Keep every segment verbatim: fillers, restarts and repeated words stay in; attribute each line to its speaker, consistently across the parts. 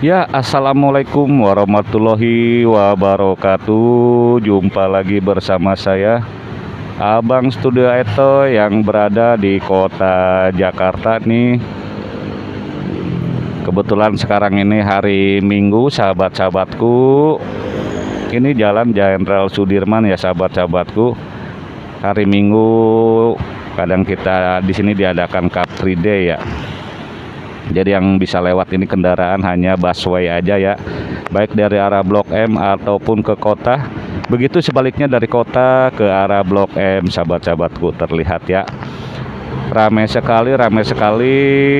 Speaker 1: Ya, assalamualaikum warahmatullahi wabarakatuh. Jumpa lagi bersama saya, Abang Studio Eto yang berada di kota Jakarta nih. Kebetulan sekarang ini hari Minggu, sahabat-sahabatku. Ini Jalan Jenderal Sudirman ya, sahabat-sahabatku. Hari Minggu kadang kita di sini diadakan Car Free Day ya. Jadi yang bisa lewat ini kendaraan hanya busway aja ya, baik dari arah Blok M ataupun ke kota. Begitu sebaliknya dari kota ke arah Blok M, sahabat-sahabatku, terlihat ya. Ramai sekali, ramai sekali.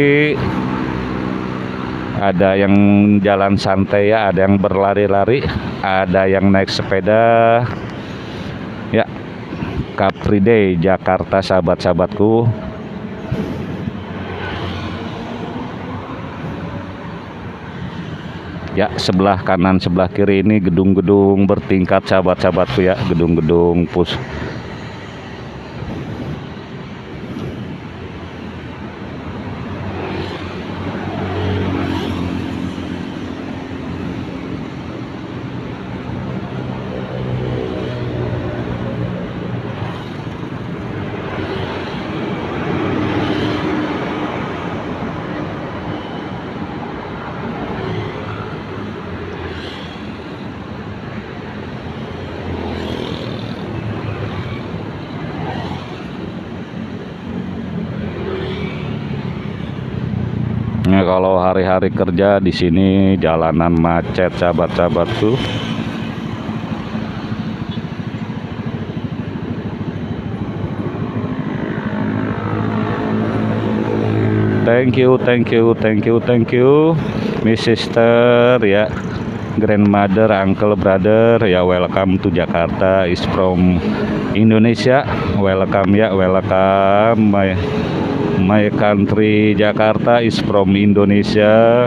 Speaker 1: Ada yang jalan santai ya, ada yang berlari-lari, ada yang naik sepeda. Ya, Car Free Day Jakarta, sahabat-sahabatku. Ya, sebelah kanan sebelah kiri ini gedung-gedung bertingkat, sahabat-sahabatku ya, gedung-gedung pus. Nah, kalau hari-hari kerja di sini jalanan macet, sahabat-sahabatku. Thank you, thank you, thank you, thank you, Miss Sister ya, grandmother, uncle, brother ya. Welcome to Jakarta is from Indonesia. Welcome ya, welcome my my country. Jakarta is from Indonesia.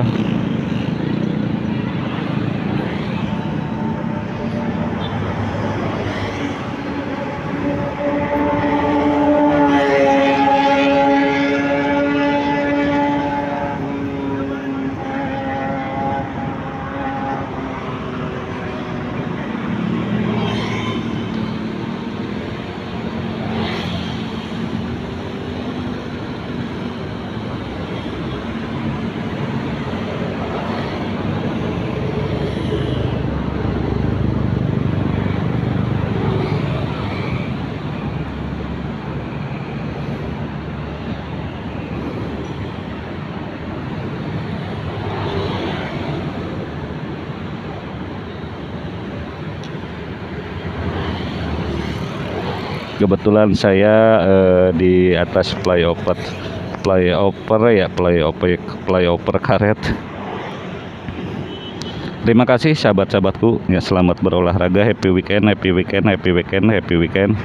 Speaker 1: Kebetulan saya eh, di atas flyover, flyover ya, flyover, flyover karet. Terima kasih sahabat-sahabatku ya, selamat berolahraga, happy weekend, happy weekend, happy weekend, happy weekend.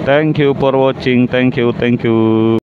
Speaker 1: Thank you for watching. Thank you, thank you.